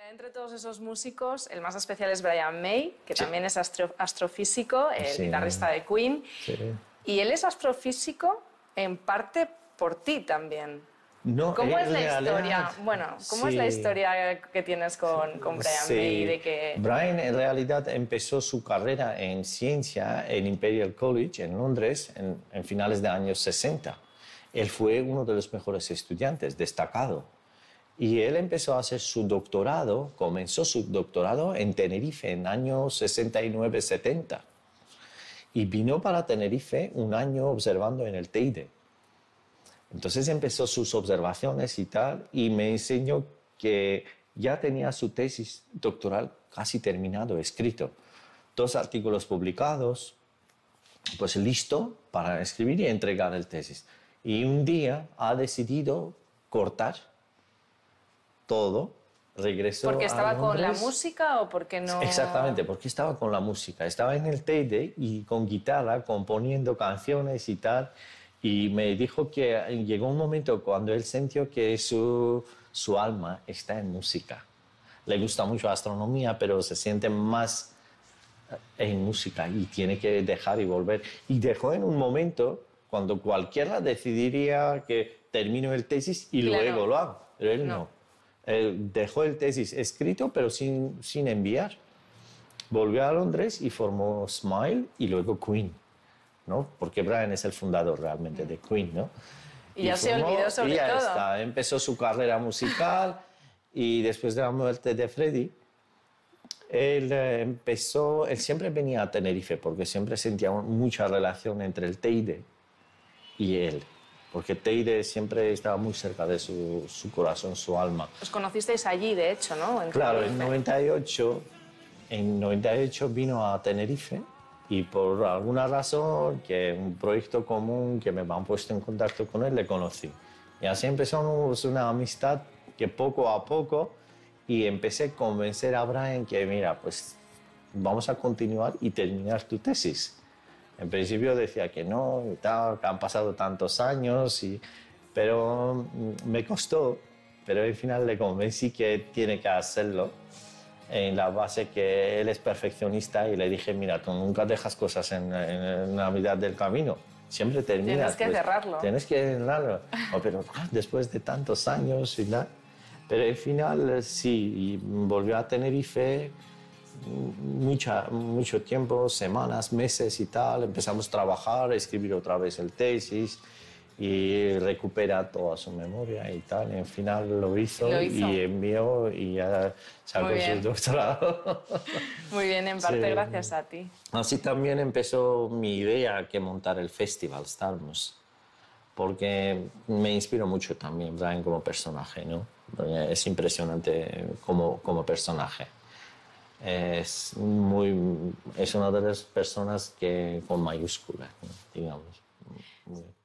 Entre todos esos músicos, el más especial es Brian May, que también es astrofísico, el guitarrista de Queen. Sí. Y él es astrofísico en parte por ti también. No, ¿Cómo es la historia? Bueno, ¿cómo es la historia que tienes con Brian May? De que... Brian en realidad empezó su carrera en ciencia en Imperial College en Londres en finales de años 60. Él fue uno de los mejores estudiantes, destacado. Y él empezó a hacer su doctorado, comenzó su doctorado en Tenerife en años 69-70. Y vino para Tenerife un año observando en el Teide. Entonces empezó sus observaciones y tal, y me enseñó que ya tenía su tesis doctoral casi terminado, escrito. 2 artículos publicados, pues listo para escribir y entregar el tesis. Y un día ha decidido cortar todo, regresó ¿Porque estaba a Londres. ¿Con la música o porque no...? Exactamente, porque estaba con la música. Estaba en el Teide y con guitarra, componiendo canciones y tal. Y me dijo que llegó un momento cuando él sintió que su alma está en música. Le gusta mucho la astronomía, pero se siente más en música y tiene que dejar y volver. Y dejó en un momento cuando cualquiera decidiría que termino el tesis y luego lo hago. Pero él no. Él dejó el tesis escrito, pero sin enviar. Volvió a Londres y formó Smile y luego Queen, ¿no? Porque Brian es el fundador realmente de Queen, ¿no? Y ya se olvidó sobre y ya todo. Está. Empezó su carrera musical y después de la muerte de Freddie, él siempre venía a Tenerife porque siempre sentía mucha relación entre el Teide y él. Porque Teide siempre estaba muy cerca de su corazón, su alma. Os conocisteis allí, de hecho, ¿no? Claro, en 98 vino a Tenerife y por alguna razón, que un proyecto común que me han puesto en contacto con él, le conocí. Y así empezamos una amistad que poco a poco, y empecé a convencer a Brian que, mira, pues vamos a continuar y terminar tu tesis. En principio decía que no, y tal, que han pasado tantos años, pero me costó. Pero al final le convencí que tiene que hacerlo en la base que él es perfeccionista y le dije, mira, tú nunca dejas cosas en la mitad del camino, siempre terminas. Tienes que cerrarlo. Tienes que cerrarlo. Pero después de tantos años y tal. Pero al final sí, y volvió a Tenerife mucho tiempo, semanas, meses y tal. Empezamos a trabajar, a escribir otra vez el tesis y recupera toda su memoria y tal. Y al final lo hizo y envió y ya sacó su doctorado. Muy bien, en parte gracias a ti. Así también empezó mi idea que montar el festival Starmus, porque me inspiró mucho también Brian como personaje, ¿no? Es impresionante como personaje. Es una de las personas que con mayúsculas, ¿no? Digamos.